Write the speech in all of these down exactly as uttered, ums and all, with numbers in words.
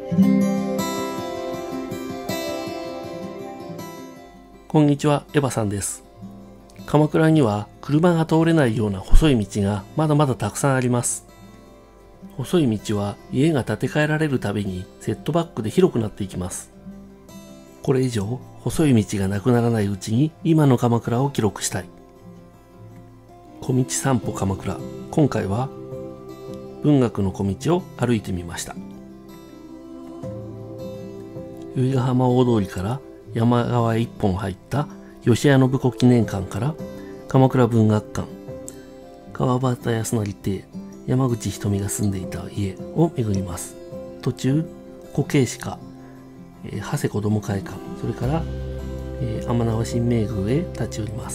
こんにちは、エバさんです。鎌倉には車が通れないような細い道がまだまだたくさんあります。細い道は家が建て替えられるたびにセットバックで広くなっていきます。これ以上細い道がなくならないうちに今の鎌倉を記録したい。小道散歩鎌倉。今回は文学の小道を歩いてみました。由比ヶ浜大通りから山側へ一本入った吉谷信子記念館から鎌倉文学館、川端康成邸、山口瞳が住んでいた家を巡ります。途中、固形歯科、えー、長谷子ども会館、それから、えー、天縄神明宮へ立ち寄ります。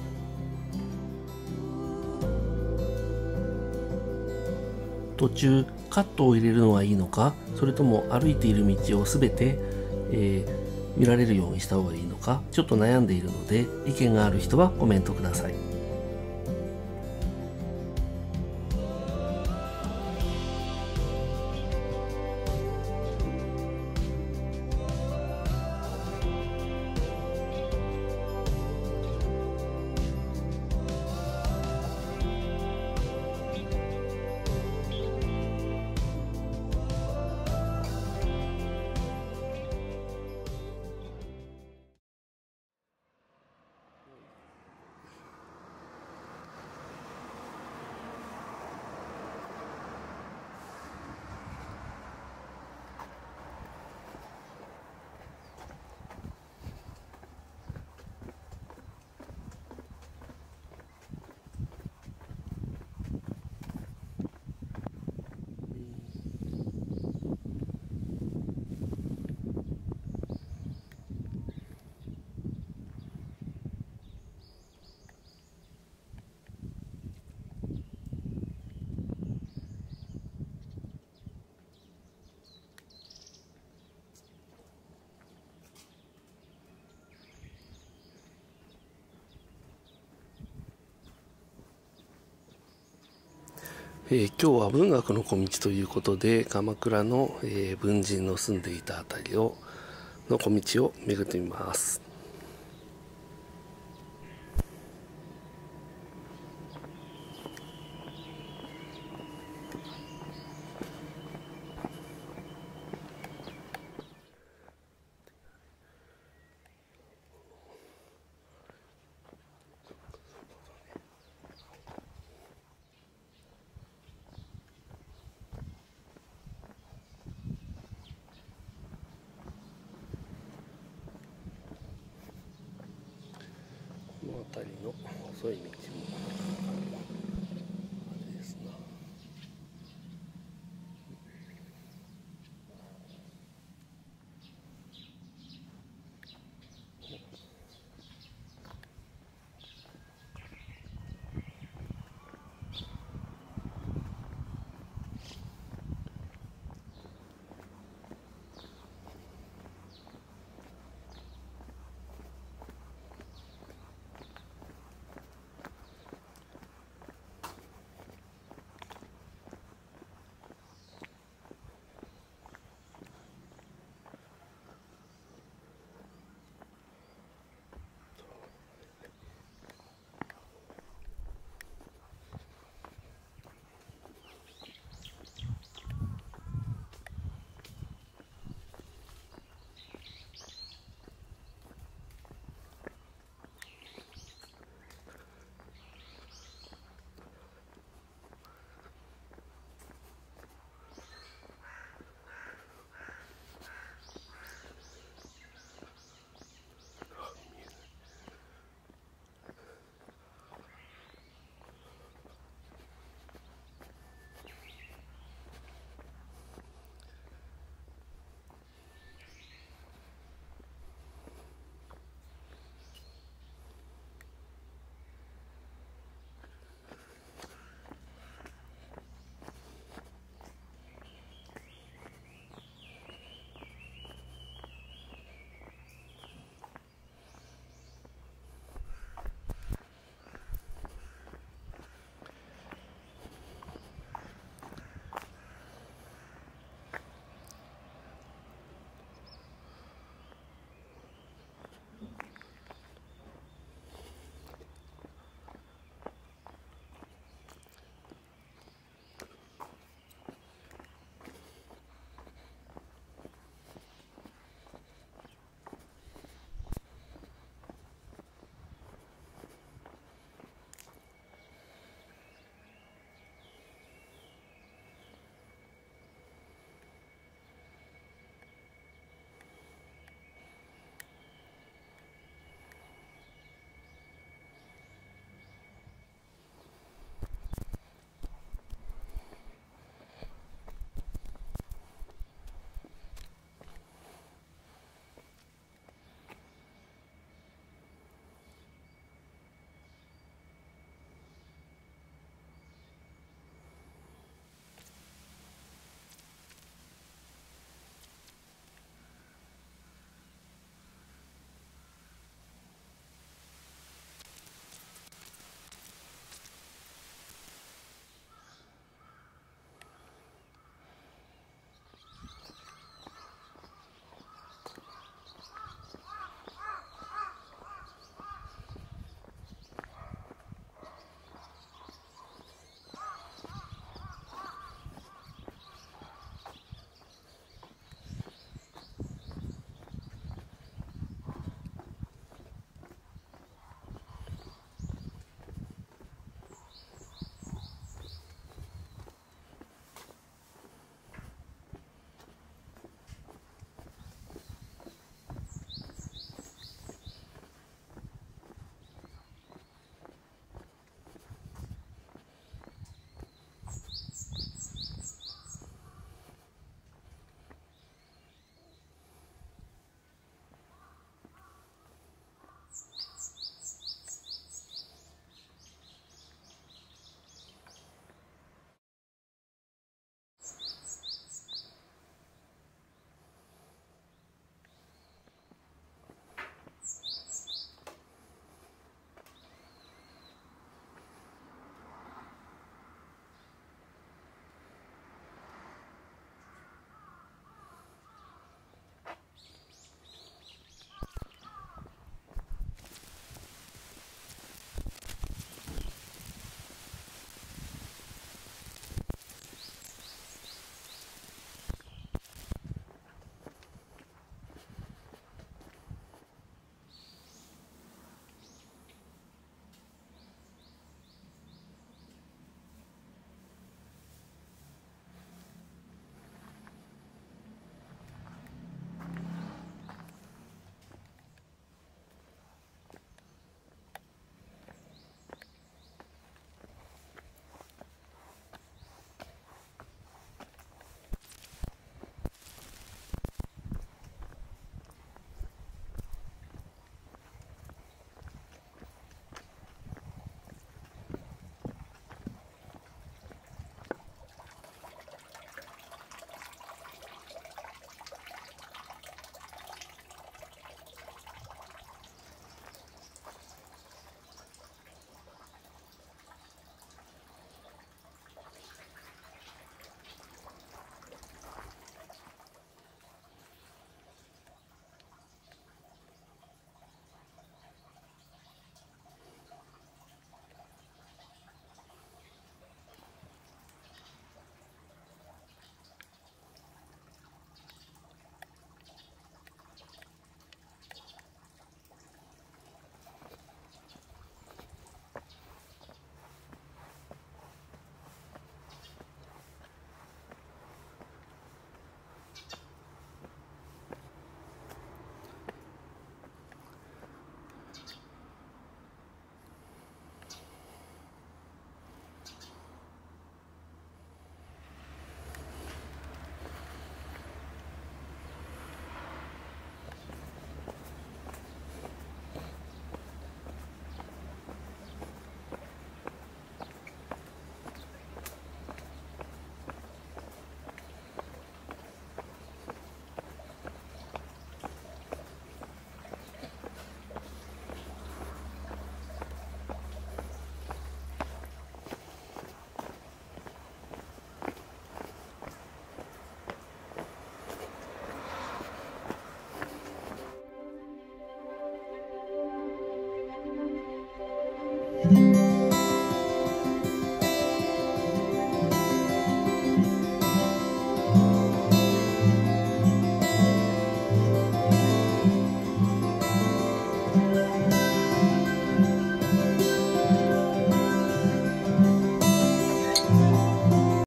途中、カットを入れるのはいいのか、それとも歩いている道をすべて、えー見られるようにした方がいいのかちょっと悩んでいるので、意見がある人はコメントください。えー、今日は文学の小道ということで、鎌倉の、えー、文人の住んでいたあたりをの小道を巡ってみます。この辺りの細い道。